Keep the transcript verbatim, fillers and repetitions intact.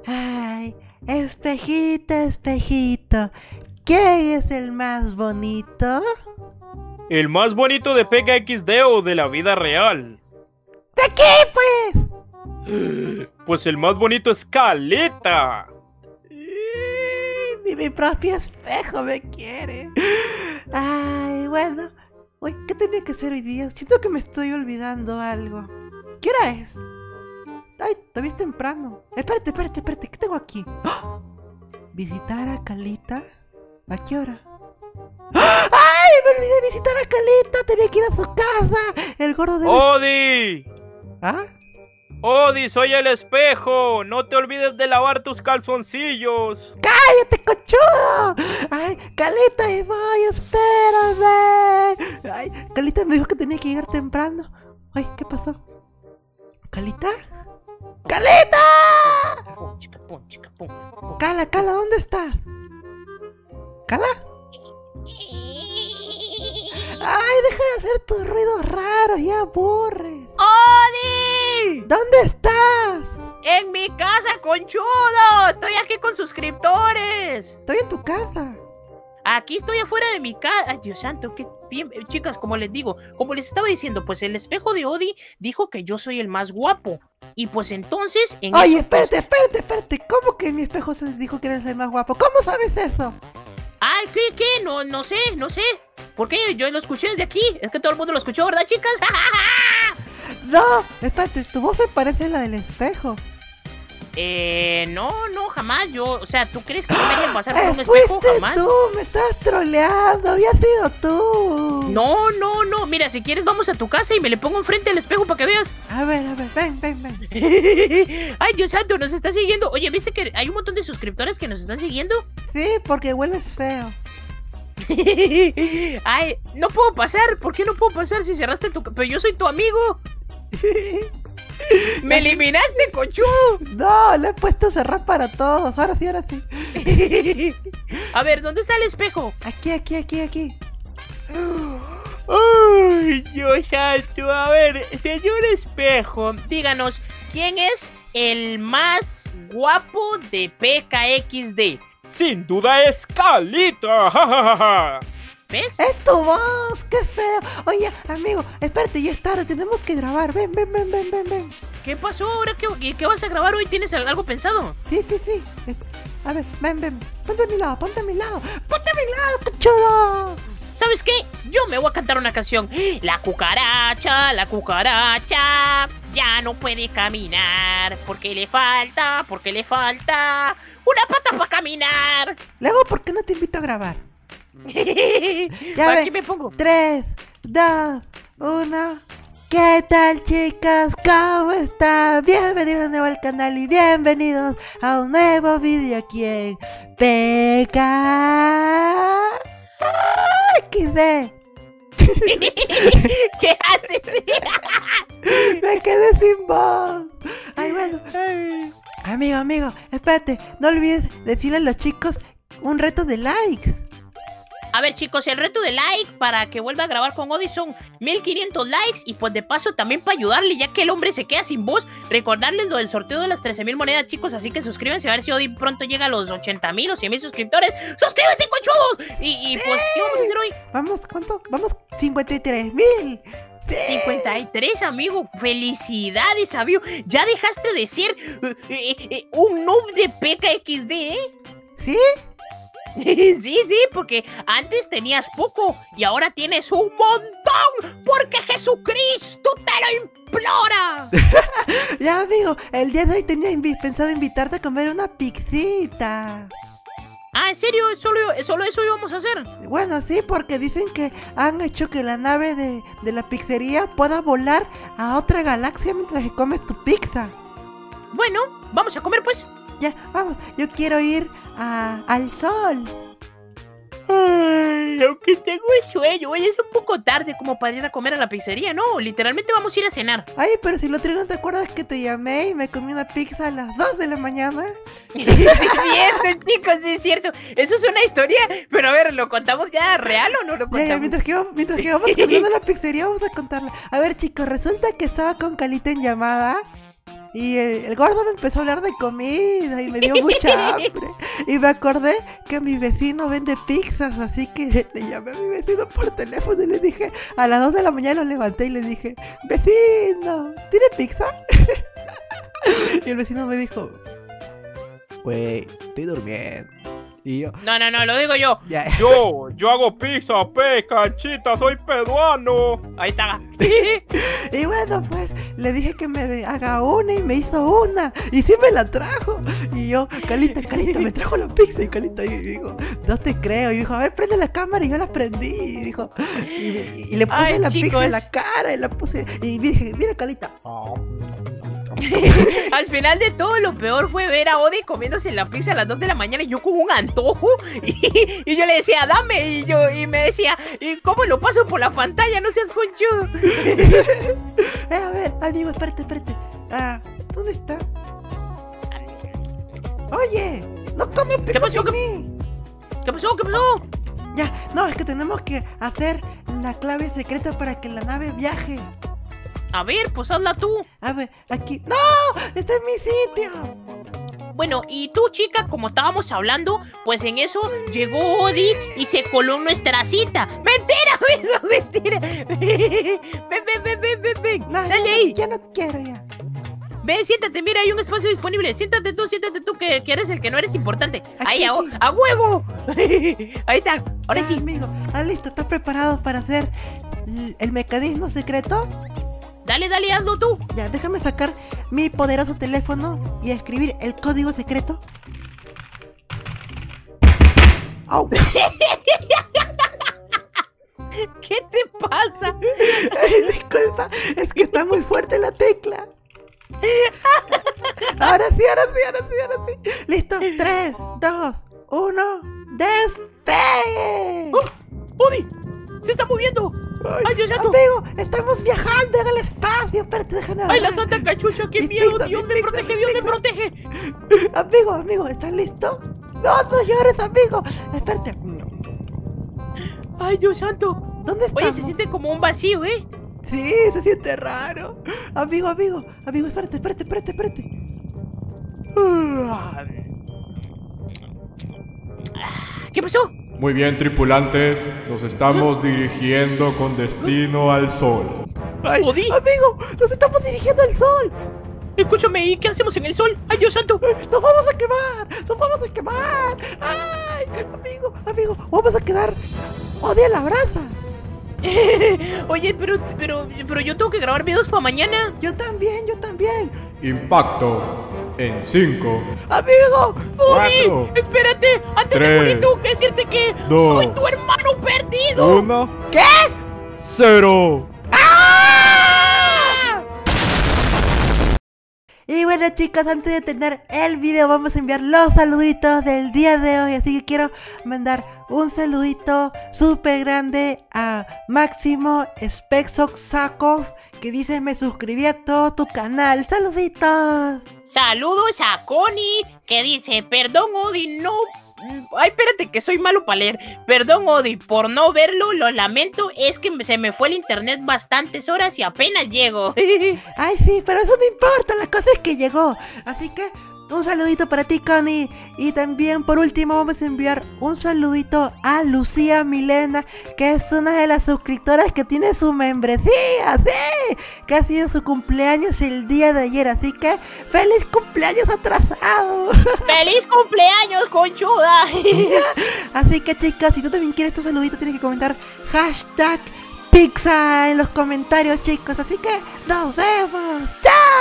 Ay, espejito, espejito, ¿quién es el más bonito? ¿El más bonito de P K X D o de la vida real? ¿De qué, pues? Pues el más bonito es Caleta. Ni mi propio espejo me quiere. Ay, bueno. Uy, ¿qué tenía que hacer hoy día? Siento que me estoy olvidando algo. ¿Qué hora es? Ay, todavía es temprano. Espérate, espérate, espérate, ¿qué tengo aquí? ¡Oh! ¿Visitar a Calita? ¿A qué hora? ¡Ay! Me olvidé de visitar a Calita. Tenía que ir a su casa. El gordo de... ¡Odi! ¿Ah? ¡Odi, soy el espejo! ¡No te olvides de lavar tus calzoncillos! ¡Cállate, cochudo! ¡Ay, Calita, ahí voy! ¡Espérame! ¡Ay, Calita me dijo que tenía que llegar temprano! ¡Ay, qué pasó! ¿Calita? ¡Calita! Pum, chica, pum, chica, pum, pum. Cala, Cala, ¿dónde estás? ¿Cala? ¡Ay, deja de hacer tus ruidos raros! ¡Ya aburre! ¡Odi! ¿Dónde estás? ¡En mi casa, conchudo! Estoy aquí con suscriptores. Estoy en tu casa. Aquí estoy afuera de mi casa. Ay, Dios santo, qué bien. Chicas, como les digo, como les estaba diciendo, pues el espejo de Odi dijo que yo soy el más guapo. Y pues entonces... En Oye, eso, espérate, pues... espérate, espérate. ¿Cómo que mi espejo se dijo que eres el más guapo? ¿Cómo sabes eso? Ay, ¿qué, qué? No, no sé, no sé. ¿Por qué? Yo lo escuché desde aquí. Es que todo el mundo lo escuchó, ¿verdad, chicas? No, espérate, tu voz se parece a la del espejo. Eh, no, no, jamás. Yo, o sea, ¿tú crees que no me voy a pasar por un Eh, espejo? fuiste Jamás. tú, me estás troleando, había sido tú. No, no, no. Mira, si quieres vamos a tu casa y me le pongo enfrente al espejo para que veas. A ver, a ver, ven, ven, ven. Ay, Dios santo, nos está siguiendo. Oye, ¿viste que hay un montón de suscriptores que nos están siguiendo? Sí, porque hueles feo. Ay, no puedo pasar. ¿Por qué no puedo pasar si cerraste tu... Pero yo soy tu amigo. ¡Me eliminaste, conchudo! No, le he puesto cerrar para todos. Ahora sí, ahora sí. A ver, ¿dónde está el espejo? Aquí, aquí, aquí, aquí. Ay, Dios santo. A ver, señor espejo, díganos, ¿quién es el más guapo de P K X D? ¡Sin duda es Calita! ¡Ja, ja, ja, ja! ¿Ves? ¡Es tu voz! ¡Qué feo! Oye, amigo, espérate, ya es tarde, tenemos que grabar. Ven, ven, ven, ven, ven, ven. ¿Qué pasó ahora? ¿Qué, qué vas a grabar hoy? ¿Tienes algo pensado? Sí, sí, sí. Es- A ver, ven, ven. Ponte a mi lado, ponte a mi lado. ¡Ponte a mi lado, cochudo! ¿Sabes qué? Yo me voy a cantar una canción. La cucaracha, la cucaracha ya no puede caminar. Porque le falta, porque le falta una pata para caminar. Luego, ¿por qué no te invito a grabar? Ya Aquí ve. me pongo. Tres, dos, uno. ¿Qué tal, chicas? ¿Cómo están? Bienvenidos de nuevo al canal y bienvenidos a un nuevo vídeo aquí en P K X D. ¿Qué haces? Me quedé sin voz. Ay, bueno. Amigo, amigo, espérate. No olvides decirle a los chicos un reto de likes. A ver, chicos, el reto de like para que vuelva a grabar con Odi son mil quinientos likes. Y pues de paso también para ayudarle, ya que el hombre se queda sin voz, recordarles lo del sorteo de las trece mil monedas, chicos. Así que suscríbanse a ver si Odi pronto llega a los ochenta mil o cien mil suscriptores. ¡Suscríbanse, conchudos! Y, y pues, ¿qué vamos a hacer hoy? Vamos, ¿cuánto? Vamos, cincuenta y tres mil. Sí. cincuenta y tres, amigo. Felicidades, amigo. Ya dejaste de ser eh, eh, eh, un noob de P K X D, ¿eh? ¿Sí? Sí, sí, porque antes tenías poco y ahora tienes un montón, porque Jesucristo te lo implora. Ya, amigo, el día de hoy tenía invi- pensado invitarte a comer una pizzita. Ah, ¿en serio? ¿Solo, solo eso íbamos a hacer? Bueno, sí, porque dicen que han hecho que la nave de, de la pizzería pueda volar a otra galaxia mientras que comes tu pizza. Bueno, vamos a comer pues. Ya, vamos, yo quiero ir a, al sol. Ay, aunque tengo sueño, oye, es un poco tarde como para ir a comer a la pizzería, ¿no? Literalmente vamos a ir a cenar. Ay, pero si el otro día no te acuerdas que te llamé y me comí una pizza a las dos de la mañana. Sí es cierto, chicos, sí es cierto. Eso es una historia, pero a ver, ¿lo contamos ya real o no lo Ya, contamos? ya, mientras que vamos, mientras que vamos comiendo la pizzería vamos a contarla. A ver, chicos, resulta que estaba con Calita en llamada Y el, el gordo me empezó a hablar de comida y me dio mucha hambre. Y me acordé que mi vecino vende pizzas, así que le llamé a mi vecino por teléfono y le dije, a las dos de la mañana lo levanté y le dije, vecino, ¿tiene pizza? Y el vecino me dijo, güey, estoy durmiendo. Y yo, No, no, no, lo digo yo. ya. Yo, yo hago pizza, pe, canchita, soy peruano. Ahí está. Y bueno, pues le dije que me de- haga una y me hizo una. Y sí me la trajo. Y yo, Calita, Calita, me trajo la pizza. Y Calita, y dijo, no te creo. Y dijo, a ver, prende la cámara. Y yo la prendí. Y dijo, y, y le puse Ay, la chicos. pizza en la cara. Y la puse. Y dije, mira, Calita. Al final de todo, lo peor fue ver a Odi comiéndose la pizza a las dos de la mañana y yo con un antojo. Y, y yo le decía, dame. Y yo y me decía, ¿y cómo lo paso por la pantalla? No seas conchudo. Eh, a ver, amigo, espérate, espérate. Ah, ¿dónde está? Oye, no comes pizza pasó? sin ¿Qué- mí. ¿Qué pasó? ¿Qué pasó? Ya, no, es que tenemos que hacer la clave secreta para que la nave viaje. A ver, pues hazla tú. A ver, aquí. ¡No! ¡Este es mi sitio! Bueno, y tú, chica, como estábamos hablando, pues en eso llegó Odi y se coló en nuestra cita. ¡Mentira! ¡No, mentira! Ven, ven, ven, ven, ven, ven. No, ¡Sal de ya, ahí! ya no quiero ya. Ven, siéntate, mira, hay un espacio disponible. Siéntate tú, siéntate tú, que, que eres el que no eres importante. Ahí, a, aquí. a huevo. Ahí está. Ahora Ya, sí. amigo. Ah, listo, ¿estás preparado para hacer l- el mecanismo secreto? Dale, dale, hazlo tú. Ya, déjame sacar mi poderoso teléfono y escribir el código secreto. ¡Au! ¿Qué te pasa? Ay, disculpa, es que está muy fuerte la tecla. Ahora sí, ahora sí, ahora sí, ahora sí. Listo, tres, dos, uno, ¡despegue! ¡Odi! ¡Se está moviendo! ¡Ay, Dios santo! Amigo, estamos viajando en el espacio. Espérate, déjame ¡Ay, la agarrar. santa cachucha! ¡Qué Mi miedo! pizza, ¡Dios mi me pizza, protege! mi ¡Dios me pizza. protege! Amigo, amigo, ¿estás listo? No, no llores, amigo. Espérate. ¡Ay, Dios santo! ¿Dónde Oye, estamos? se siente como un vacío, ¿eh? Sí, se siente raro. Amigo, amigo, amigo, espérate, espérate, espérate, espérate. ¿Qué pasó? Muy bien, tripulantes, nos estamos dirigiendo con destino al sol. Ay, Odi. amigo, nos estamos dirigiendo al sol. Escúchame, ¿y qué hacemos en el sol? ¡Ay, Dios santo! Nos vamos a quemar, nos vamos a quemar. Ay, amigo, amigo, vamos a quedar. Odia la brasa. Oye, pero, pero, pero yo tengo que grabar videos para mañana. Yo también, yo también. Impacto en cinco, Amigo, ¡Odi! cuatro, ¡Espérate! Antes de tres, morir tengo que decirte que dos, soy tu hermano perdido. uno, ¿qué? cero. Y bueno, chicos, antes de tener el video vamos a enviar los saluditos del día de hoy. Así que quiero mandar un saludito súper grande a Máximo Spexoxakov, que dice: me suscribí a todo tu canal. ¡Saluditos! Saludos a Connie, que dice, perdón Odi, no... Ay, espérate, que soy malo para leer. Perdón Odi, por no verlo, lo lamento, es que se me fue el internet bastantes horas y apenas llego. Ay, sí, pero eso no importa, la cosa es que llegó. Así que un saludito para ti, Connie. Y también, por último, vamos a enviar un saludito a Lucía Milena, que es una de las suscriptoras que tiene su membresía, sí, que ha sido su cumpleaños el día de ayer. Así que, ¡feliz cumpleaños atrasado! ¡Feliz cumpleaños, conchuda! Así que, chicas, si tú también quieres tu saludito, tienes que comentar hashtag pizza en los comentarios, chicos. Así que, nos vemos. ¡Chao!